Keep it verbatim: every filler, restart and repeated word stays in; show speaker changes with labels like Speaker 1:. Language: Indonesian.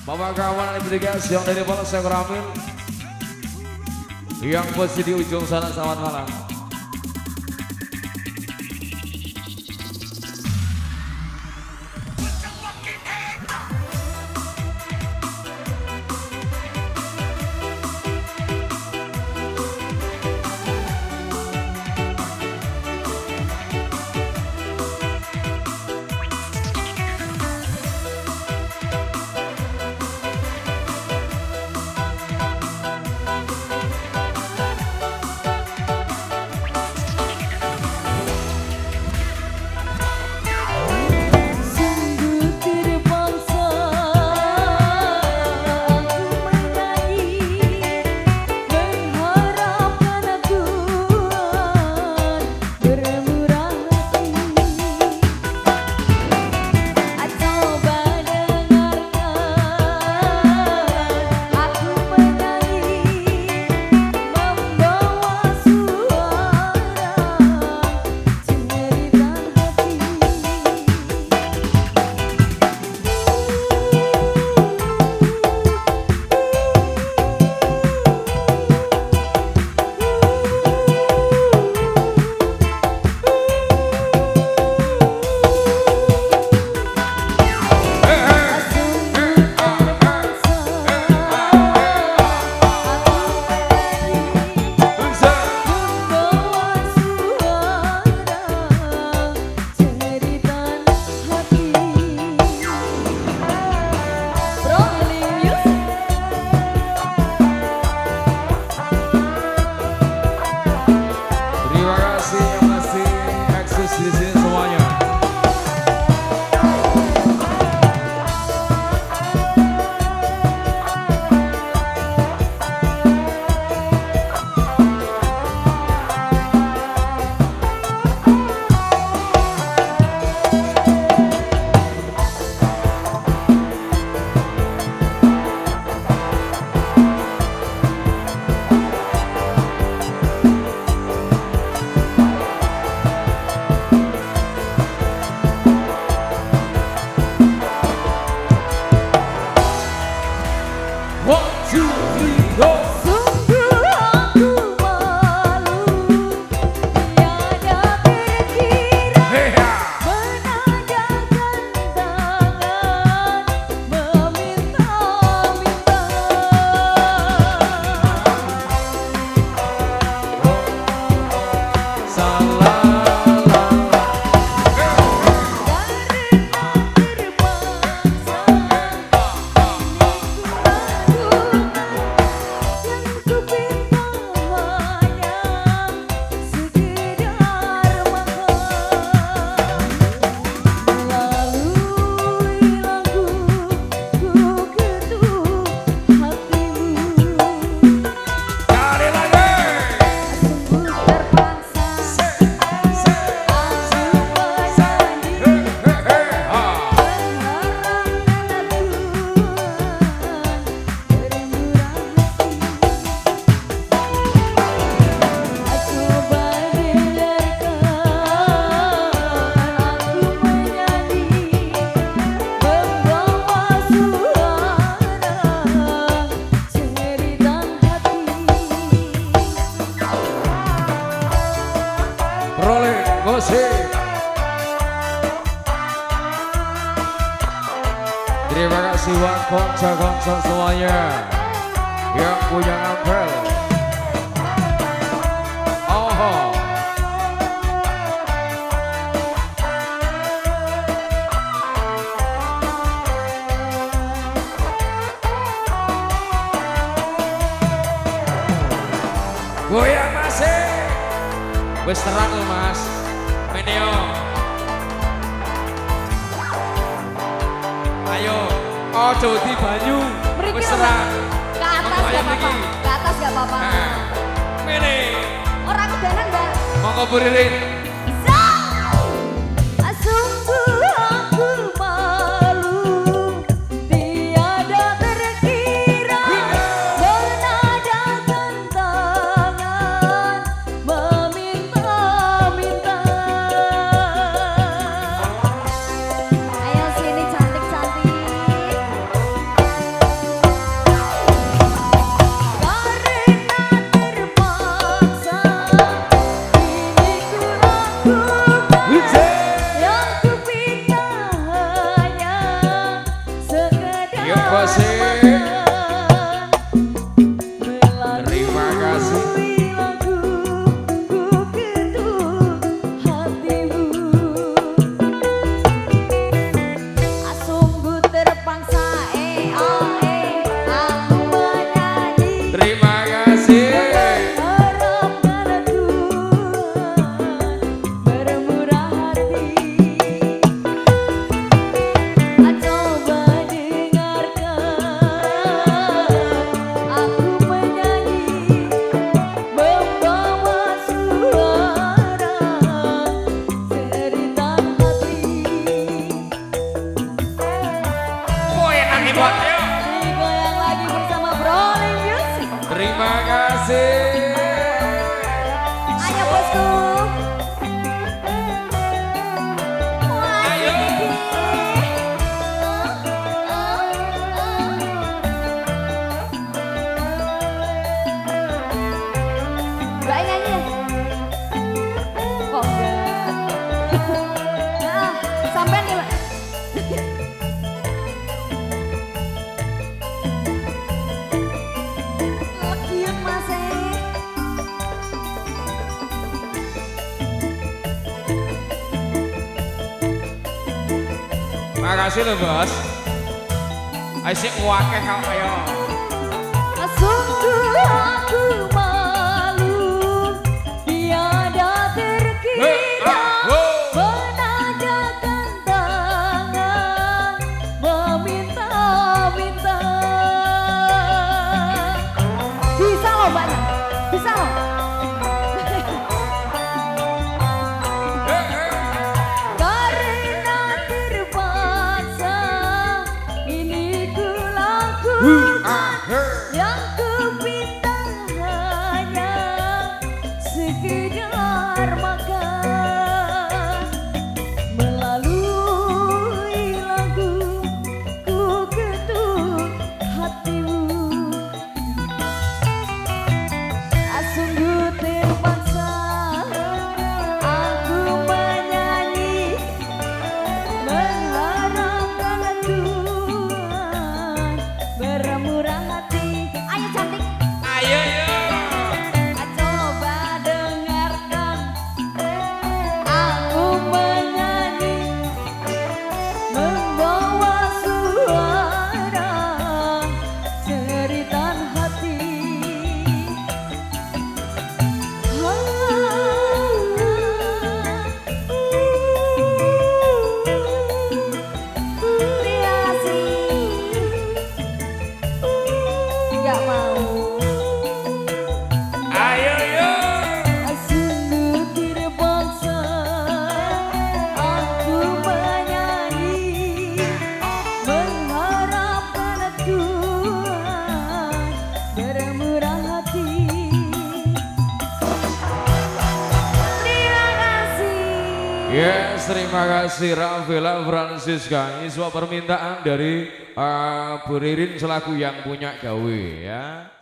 Speaker 1: Bapak kawan delegasi yang dari Polsek Ramil yang posisi di ujung sana, selamat malam.
Speaker 2: Terima kasih buat konco-konco semuanya yang punya ampel. Oh, goyang masih, wis terang loh mas, menio. Ayo, oh di banyu, wis terang.
Speaker 3: Ke atas gak apa-apa, ke atas gak apa-apa.
Speaker 2: Nah, mene.
Speaker 3: Orang kedanan mbak.
Speaker 2: Monggo Bu Ririn. Yuk Bosik. Terima kasih.
Speaker 3: Digoyang lagi bersama Brolin Music.
Speaker 2: Terima kasih.
Speaker 3: Ayo bosku.
Speaker 2: Ayo.
Speaker 3: Mbak nyanyi. Kok enggak? Nah, sampean nih, Mbak.
Speaker 2: Makasih loh bos. Ayo sih wakeh kau ayo.
Speaker 3: Sungguh aku malu tiada terkira menadakan tangan meminta-minta. Bisa loh Mbak, bisa loh. Yang kupinta hanya sekedar makan. Melalui lagu ku ketuk hatimu. Sungguh terpaksa aku menyanyi mengharapkan Tuhan bermurah hati. Ayo cantik.
Speaker 2: Ayo yo.
Speaker 3: Coba dengarkan aku menyanyi membawa suara ceritan hati. Terima kasih. Gak mau.
Speaker 2: Ayo yo.
Speaker 3: Sungguh terpaksa aku menyanyi mengharapkan Tuhan bermurah hati. Terima kasih.
Speaker 2: Yes, terima kasih Rafaela Francisca. Ini sebuah permintaan dari uh, Bu Ririn selaku yang punya gawe ya.